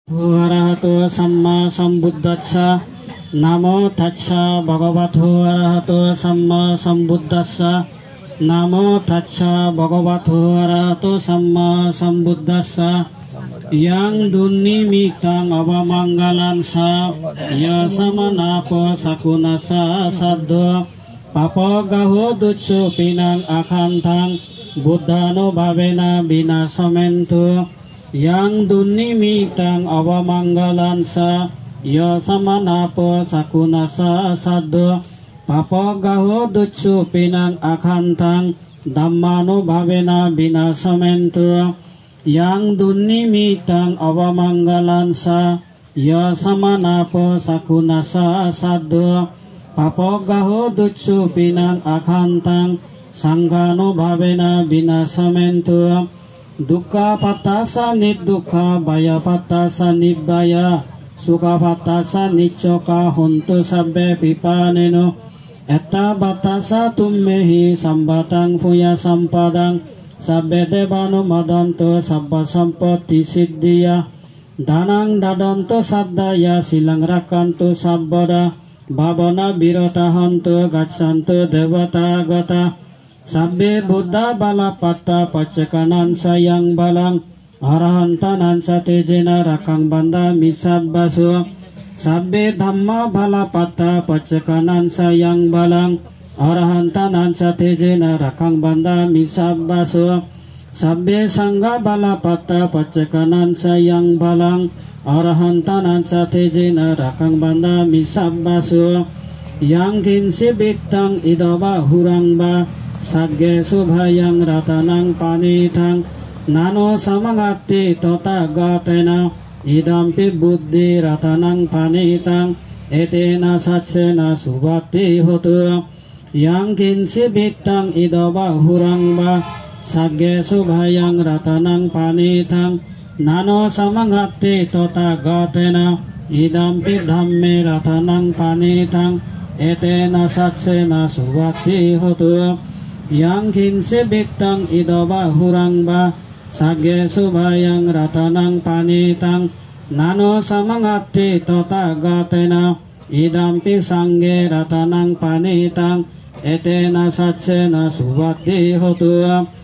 Arahato Samma Sambuddhassa. Namo Tassa Bhagavato Arahato Samma Sambuddhassa. Namo Tassa Bhagavato Arahato Samma Sambuddhassa. Yang dunnimitang avamanggalan sa ya samanapo sakunasa saddo papo gaho duccu pinang akantang buddhano bhavena binasamentu. Yang dunnimitang avamanggalan sa ya samanapo sakunasa saddo papo gaho duccu pinang akantang dhammano bhavena binasamentu. Yang dunnimitang avamanggalan sa ya samanapo sakunasa saddo papo gaho duccu pinang akantang sanggano bhavena binasamentu. Dukkha patassa niddukha baya patassa nibbaya sukha patassa niccoka hontu sabbe pipaneno etta patassa tummehi sambatang puya sampadang sabbe devano madanto sabba sampatti siddhiya danang dadanto saddaya silang rakanto sabbada bhavana birata hanto gaccanto devata gata sabbe buddha balapatta pacekanan sayang balang arahantanan satejena rakang banda misabbasu sabbe dhamma balapatta pacekanan sayang balang arahantanan satejena rakang banda misabbasu sabbe sangga balapatta pacekanan sayang balang arahantanan satejena rakang banda misabbasu yang kinsi biktang idaba hurangba sagge subhayang ratanang panitang nano samangati tota gatena idampi buddhi ratanang panitang etena satsena subati hotu yang kinsi bitang idaba hurangba sagge subhayang ratanang panitang nano samangati tota gatena idampi dhamme ratanang panitang etena satsena subati hotu yang kinsi bitang idaba hurangba sagge subhayang ratanang panitang nano samangati tota gatena idampi sangge ratanang panitang etena satsena subati hotu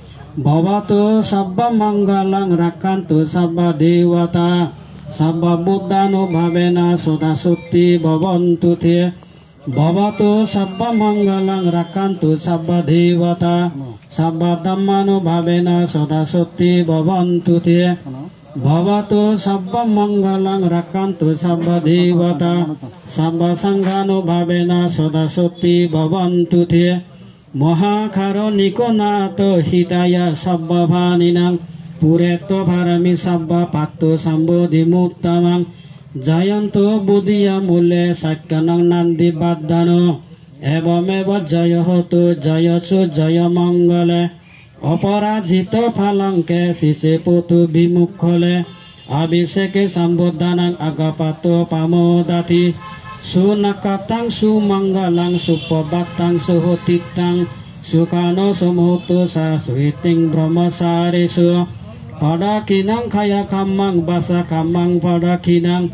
bhavatu sabba manggalang rakantu sabba dewata sabba buddhano bhavena soda sutti bhavantu te bhavatu sabba manggalang rakantu sabba dewata sabba dhammano bhavena soda sutti bhavantu te bhavatu sabba manggalang rakantu sabba dewata sabba sanghano bhavena soda sutti bhavantu te mahakaruniko nato hidaya sabba bhaninang pureto bharami sabba patto sambodhi muttamang jayanto buddhiya mule sakyanang nandi baddhano evameva jaya hotu jayasu jaya mangale aparajito phalanke sise putu bimukhole abhiseke sambuddhanang agapato pamodati sunakatang sumanggalang supabatang suhotitang sukano sumutu sa suiting brahmasaresu padakinang kaya kamang basa kamang padakinang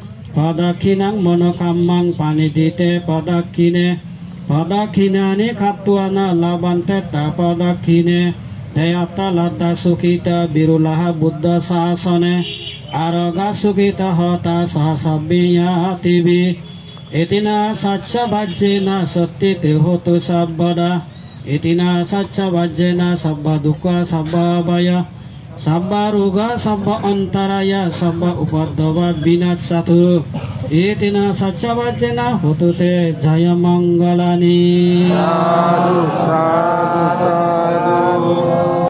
mono kamang panidite padakine padakinane kattuana labanteta padakine teyata ladda sukita birulaha buddha sasane aroga sukita hota sahasabbiya tibi etina satcha bhajjena sattite hotu sabbada etina satcha bhajjena sabba dukkha sabba baya sabba ruga sabba antaraya sabba upadava binasatu etina satcha bhajjena hotu te jaya mangalani. Sadhu sadhu sadhu.